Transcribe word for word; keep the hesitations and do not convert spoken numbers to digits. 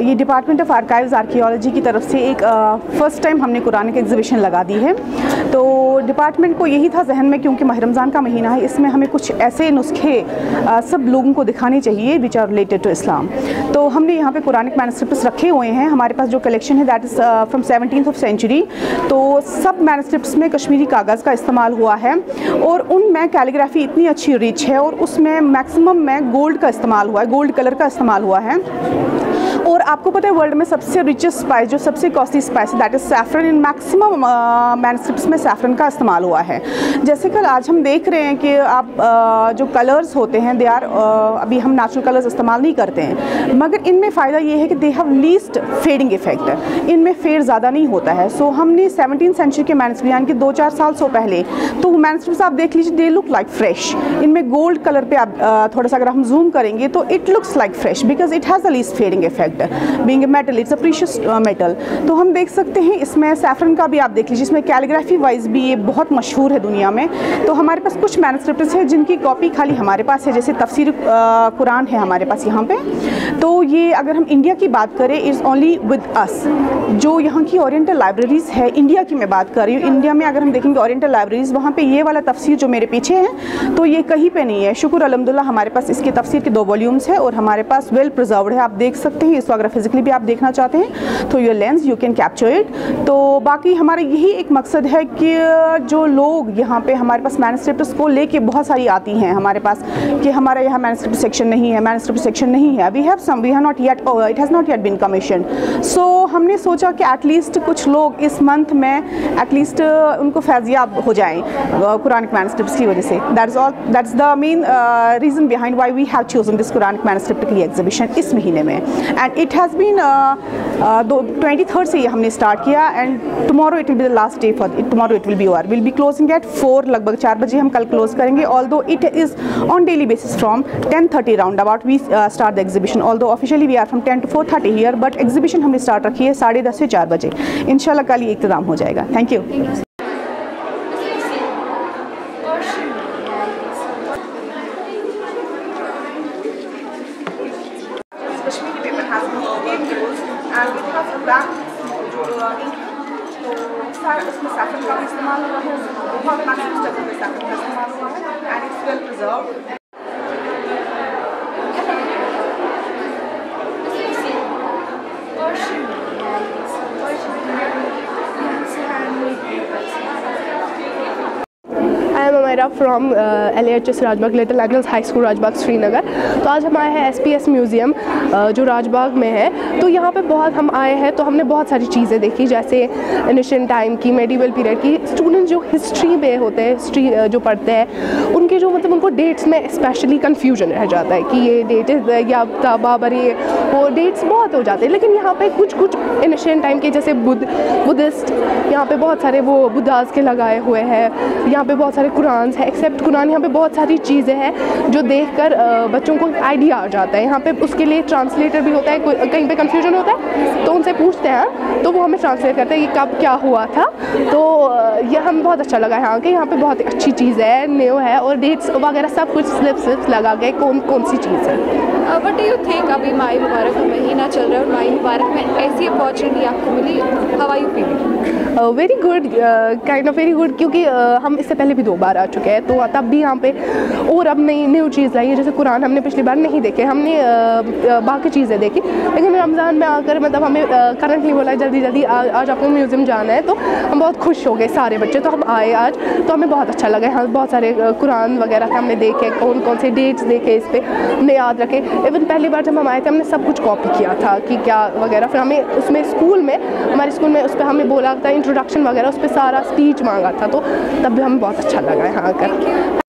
ये department of archives archaeology की तरफ से एक फ़र्स्ट टाइम हमने कुरान की एग्जीबिशन लगा दी है। तो डिपार्टमेंट को यही था जहन में, क्योंकि माह रमज़ान का महीना है, इसमें हमें कुछ ऐसे नुस्खे आ, सब लोगों को दिखाने चाहिए which are related to Islam. तो हमने यहाँ पे कुरानिक मैनुस्क्रिप्ट्स रखे हुए हैं। हमारे पास जो कलेक्शन है that is from seventeenth of century. तो सब मैनुस्क्रिप्ट्स में कश्मीरी कागज़ का इस्तेमाल हुआ है और उनमें कैलीग्राफी इतनी अच्छी रिच है और उसमें मैक्सिमम में गोल्ड का इस्तेमाल हुआ है, गोल्ड कलर का इस्तेमाल हुआ है। और आपको पता है वर्ल्ड में सबसे रिचेस्ट स्पाइस, जो सबसे कॉस्टली स्पाइस है दैट इज़ सैफरन। इन मैक्सिमम मैनुस्क्रिप्ट्स में सैफरन का इस्तेमाल हुआ है। जैसे कल आज हम देख रहे हैं कि आप uh, जो कलर्स होते हैं दे आर uh, अभी हम नेचुरल कलर्स इस्तेमाल नहीं करते हैं, मगर इनमें फ़ायदा ये है कि they have least fading effect, इनमें फेड ज़्यादा नहीं होता है। सो so, हमने सेवनटीन सेंचुरी के मैनुस्क्रिप्ट यानी कि दो चार साल सौ पहले, तो वो मैनुस्क्रिप्ट्स आप देख लीजिए, दे लुक लाइक फ्रेश। इनमें गोल्ड कलर पे आप uh, थोड़ा सा अगर हम जूम करेंगे तो it looks like fresh because it has the least fading effect being a metal, it's a precious metal. तो हम देख सकते हैं इसमें सैफरन का भी आप देख लीजिए, इसमें कैलीग्राफी वाइज भी ये बहुत मशहूर है दुनिया में। तो हमारे पास कुछ मैनुस्क्रिप्ट्स हैं जिनकी कॉपी खाली हमारे पास है, जैसे तफसीर कुरान है हमारे पास यहाँ पे। तो ये अगर हम इंडिया की बात करें इज़ ओनली विद अस। जो यहाँ की ओरिएंटल लाइब्रेरीज़ है, इंडिया की मैं बात कर रही हूँ, इंडिया में अगर हम देखेंगे ओरिएंटल लाइब्रेरीज़, वहाँ पे ये वाला तफसीर जो मेरे पीछे है तो ये कहीं पे नहीं है। शुक्र अल्हम्दुलिल्लाह हमारे पास इसके तफसीर के दो वॉल्यूम्स है और हमारे पास वेल प्रिजर्व्ड है, आप देख सकते हैं। इसको अगर फिजिकली भी आप देखना चाहते हैं तो your lens you can capture it. तो बाकी हमारा यही एक मकसद है कि जो लोग यहाँ पे हमारे पास मैनुस्क्रिप्ट्स को लेके बहुत सारी आती हैं हमारे पास कि हमारा यहाँ मैनुस्क्रिप्ट सेक्शन नहीं है, मैनुस्क्रिप्ट सेक्शन नहीं है, we have some, we have not yet, it has not yet been commission. So हमने सोचा कि एटलीस्ट कुछ लोग इस मंथ में एटलीस्ट उनको फैज़याब हो जाएँ कुरानिक मैनुस्क्रिप्ट्स की वजह से। That is all, that is the main reason behind why we have chosen this Quranic manuscript की एग्जीबिशन इस महीने में। एंड इट हैज़ बीन दो ट्वेंटी थर्ड से ये हमने स्टार्ट किया and tomorrow it will be the last day for it. Tomorrow it will be over, will be closing at four, लगभग चार बजे हम कल क्लोज करेंगे। Although it is on daily basis from ten thirty round about we start the exhibition. Although officially we are from ten to four thirty here, but exhibition हमने start रखी है साढ़े दस से चार बजे। इंशाल्लाह कल ये इख्तिताम हो जाएगा। Thank you. इसमें सैफरन का भी इस्तेमाल हुआ है, बहुत मैक्सिमम जगह पे सैफरन का इस्तेमाल हुआ है and it's well preserved. I am Amera from L H S Rajbagh, little angels high school Rajbagh Srinagar. तो आज हम आए हैं एस पी एस म्यूज़ियम जो राजबाग में है। तो यहाँ पे बहुत हम आए हैं तो हमने बहुत सारी चीज़ें देखी, जैसे एंशिएंट टाइम की, मेडिवल पीरियड की। स्टूडेंट जो हिस्ट्री में होते हैं, हिस्ट्री जो पढ़ते हैं, उनके जो मतलब उनको डेट्स में स्पेशली कन्फ्यूजन रह जाता है कि ये डेट या बाबरी, वो डेट्स बहुत हो जाते हैं। लेकिन यहाँ पे कुछ कुछ एंशिएंट टाइम के, जैसे बुद्ध बुद्धिस्ट, यहाँ पे बहुत सारे वो बुद्धास के लगाए हुए हैं। यहाँ पे बहुत सारे कुरान है, एक्सेप्ट कुरान यहाँ पे बहुत सारी चीज़ें हैं जो देखकर बच्चों को आइडिया आ जाता है। यहाँ पे उसके लिए ट्रांसलेटर भी होता है, कहीं पे कंफ्यूजन होता है तो उनसे पूछते हैं तो वो हमें ट्रांसलेट करते हैं कि कब क्या हुआ था। तो ये हमें बहुत अच्छा लगा यहाँ के, यहाँ पे बहुत अच्छी चीज़ है, न्यू है और डेट्स वगैरह सब कुछ स्लिप स्लिप्स लगा गए कौन कौन सी चीज़ है। व्हाट डू यू थिंक, अभी माह मुबारक का महीना चल रहा है और माह मुबारक में ऐसी अपॉर्चुनिटी आपको मिली, how are you feeling? Very good, kind of very good, क्योंकि uh, हम इससे पहले भी दो बार आ चुके हैं तो तब भी यहाँ पे और अब नई न्यू चीज़ लाई है। जैसे कुरान हमने पिछली बार नहीं देखे, हमने uh, बाकी चीज़ें देखी, लेकिन रमज़ान में आकर मतलब हमें करंटली uh, बोला जल्दी जल्दी आ, आज आपको म्यूज़ियम जाना है। तो हम बहुत खुश हो गए सारे बच्चे, तो हम आए आज, तो हमें बहुत अच्छा लगा। यहाँ बहुत सारे uh, कुरान वगैरह थे, हमने देखे कौन कौन से डेट्स देखे, इस पर हमने याद रखे। इवन पहली बार जब हम आए थे हमने सब कुछ कॉपी किया था कि क्या वगैरह, फिर हमें उसमें स्कूल में, हमारे स्कूल में उस पर हमें बोला था इंट्रोडक्शन वगैरह, उस पर सारा स्पीच मांगा था, तो तब भी हमें बहुत अच्छा लगा यहाँ आकर।